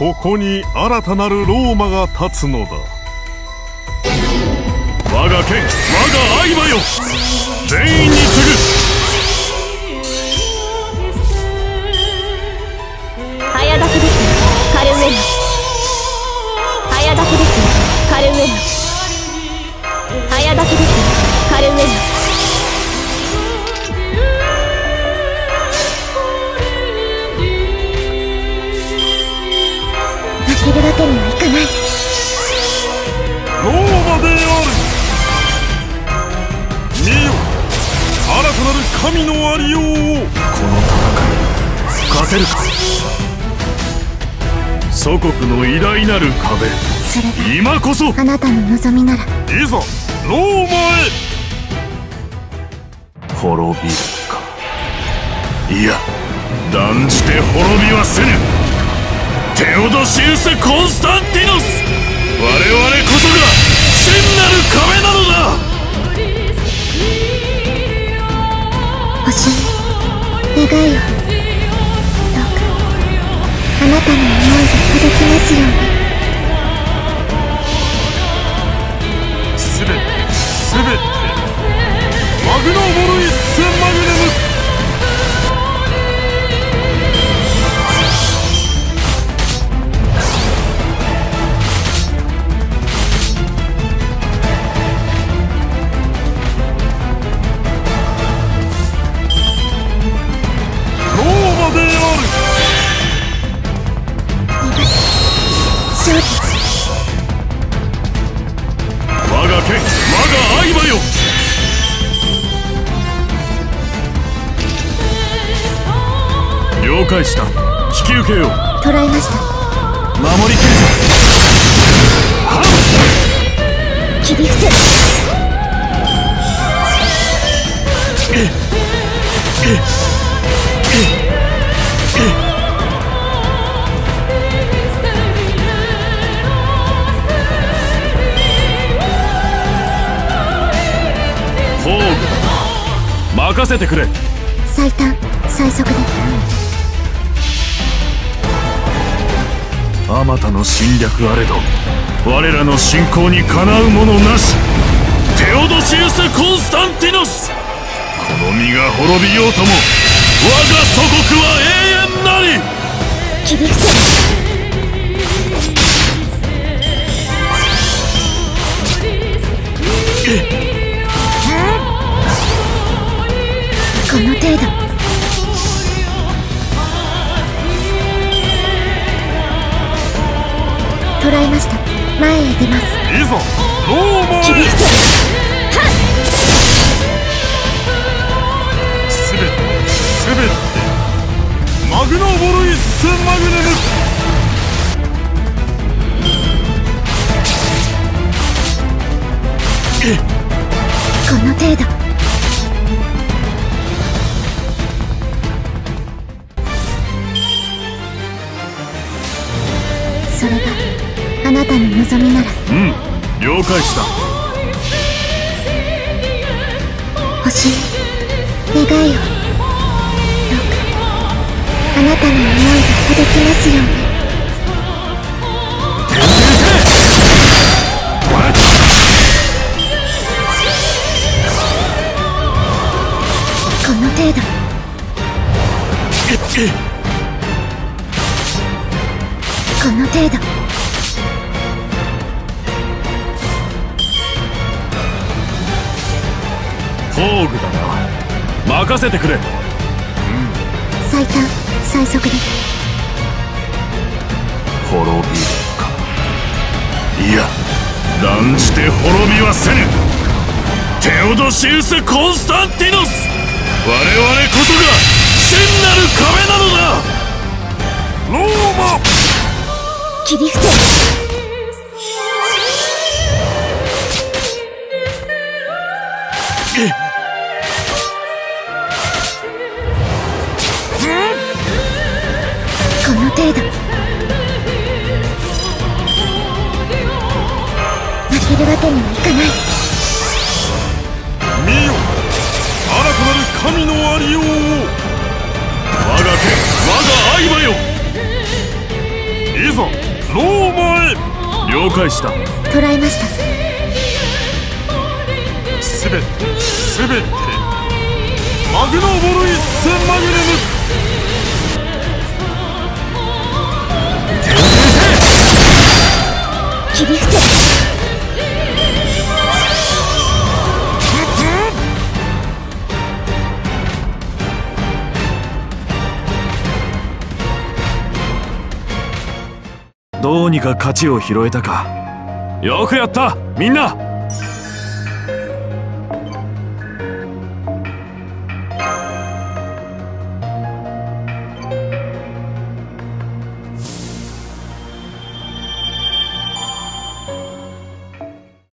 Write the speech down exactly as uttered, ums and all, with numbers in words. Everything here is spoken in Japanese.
ここに新たなるローマが立つのだ。我が剣、我が愛馬よ、全員に次ぐ。 早炊きです、カルウェナ。早炊きです、カルウェナ。早炊きです、カルウェナ。負けるわけにはいかない。 ローマである。見よ、新たなる神のありようを。この戦い勝てるか。祖国の偉大なる壁、 それが今こそあなたの望みなら。 いざローマへ。滅びるか。いや、断じて滅びはせぬ。テオドシウス・コンスタンティノス、我々こそが真なる壁なのだ。 星に願いを。どうかあなたの思いが届きますように。 すべてすべてマグナモルイッセマグネム。我が剣、我が愛馬よ。了解した。引き受けよう。 捕らえました。 守りきるぞ。はっ、 切り伏せ。 えっえっえっフォーグ、任せてくれ。 最短最速で。 あまたの侵略あれど我らの信仰にかなうものなし。テオドシウス・コンスタンティノス、この身が滅びようとも我が祖国は永遠なり。 切り伏せ。この程度。捕らえました。前へ出ます。 いざローマへ。 切り伏せ。 すべてすべてマグナボルイッセマグネム。 この程度。それがあなたの望みなら。 うん、了解した。 星に願いを。どうかあなたの思いが届きますように。この程度。この程度。 フォーグだな、任せてくれ。うん、 最短最速で。 滅びるか。いや、断じて滅びはせぬ。テオドシウス・コンスタンティノス、我々こそが真なる壁なのだ。ローマ。 切り伏せ。この程度。負けるわけにはいかない。 見よ、新たなる神のありようを。我が剣、我が愛馬よ。いざ了解した。 捕らえました。 すべてすべてマグノーボル一戦マグネム。 切り伏せ。 どうにか勝ちを拾えたか。よくやったみんな。